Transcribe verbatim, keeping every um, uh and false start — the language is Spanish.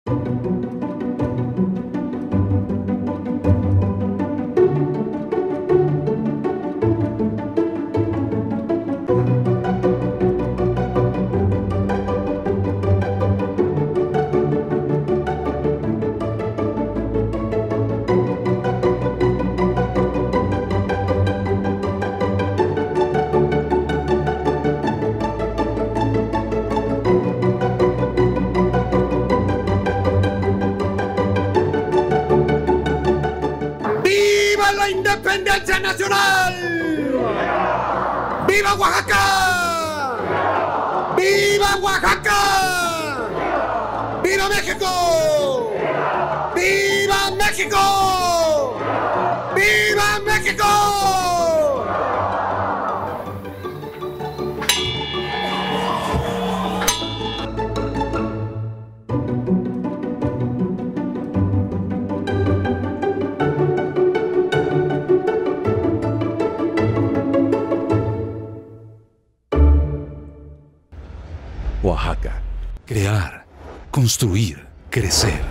la independencia nacional! ¡Viva Oaxaca! ¡Viva Oaxaca! ¡Viva México! ¡Viva México! ¡Viva México! Oaxaca. Crear, construir, crecer.